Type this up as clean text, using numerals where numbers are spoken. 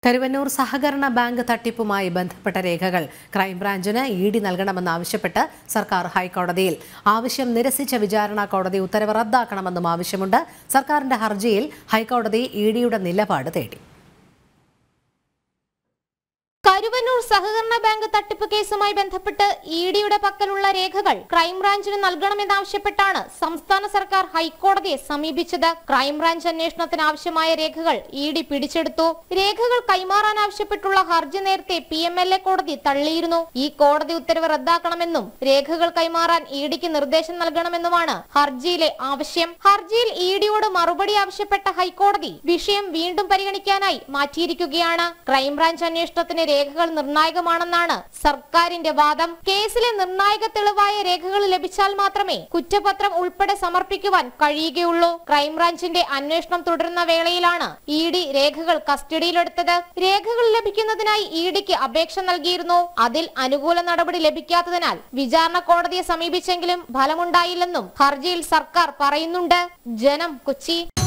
കരുവന്നൂർ സഹകരണ ബാങ്ക് തട്ടിപ്പുമായി ബന്ധപ്പെട്ട രേഖകൾ ക്രൈംബ്രാഞ്ചിന് ഇഡി നൽകണമെന്നാവശ്യപ്പെട്ട് സർക്കാർ ഹൈക്കോടതിയിൽ. ആവശ്യം നിരസിച്ച വിചാരണ കോടതി ഉത്തരവ് റദ്ദാക്കണമെന്നും ആവശ്യമുണ്ട്. സർക്കാരിന്റെ ഹർജിയിൽ ഹൈക്കോടതി ഇഡിയുടെ നിലപാട് തേടി. കരുവന്നൂർ സഹകരണ ബാങ്ക് തട്ടിപ്പ് കേസുമായി ബന്ധപ്പെട്ട് ഇഡിയുടെ പക്കലുള്ള രേഖകൾ ക്രൈംബ്രാഞ്ചിന് നൽകണമെന്നാവശ്യപ്പെട്ടാണ് സംസ്ഥാന സർക്കാർ ഹൈക്കോടതിയെ സമീപിച്ചത്. ക്രൈംബ്രാഞ്ച് അന്വേഷണത്തിന് ആവശ്യമായ രേഖകൾ ഇഡി പിടിച്ചെടുത്തു. രേഖകൾ കൈമാറാൻ ആവശ്യപ്പെട്ടുള്ള ഹർജി നേരത്തെ PMLA കോടതി തള്ളിയിരുന്നു. ഈ കോടതി ഉത്തരവ് റദ്ദാക്കണമെന്നും രേഖകൾ കൈമാറാൻ ഇഡിക്ക് നിർദ്ദേശം നൽകണമെന്നുമാണ് ഹർജിയിലെ ആവശ്യം. ഹർജിയിൽ ഇഡിയോട് മറുപടി ആവശ്യപ്പെട്ട ഹൈക്കോടതി വിഷയം വീണ്ടും പരിഗണിക്കാനായി മാറ്റിയിരിക്കുകയാണ്. ക്രൈംബ്രാഞ്ച് അന്വേഷണത്തിന് രേഖകൾ നിർണായകമാണെന്നാണ് സർക്കാരിന്റെ വാദം. കേസിലെ നിർണായക തെളിവായ രേഖകൾ ലഭിച്ചാൽ മാത്രമേ കുറ്റപത്രം ഉൾപ്പെടെ സമർപ്പിക്കുവാൻ കഴിയുകയുള്ളൂ. ക്രൈംബ്രാഞ്ചിന്റെ അന്വേഷണം തുടരുന്ന വേളയിലാണ് ഇഡി രേഖകൾ കസ്റ്റഡിയിലെടുത്തത്. രേഖകൾ ലഭിക്കുന്നതിനായി ഇഡിക്ക് അപേക്ഷ നൽകിയിരുന്നു. അതിൽ അനുകൂല നടപടി ലഭിക്കാത്തതിനാൽ വിചാരണ കോടതിയെ സമീപിച്ചെങ്കിലും ഫലമുണ്ടായില്ലെന്നും ഹർജിയിൽ സർക്കാർ പറയുന്നുണ്ട്. ജനം, കൊച്ചി.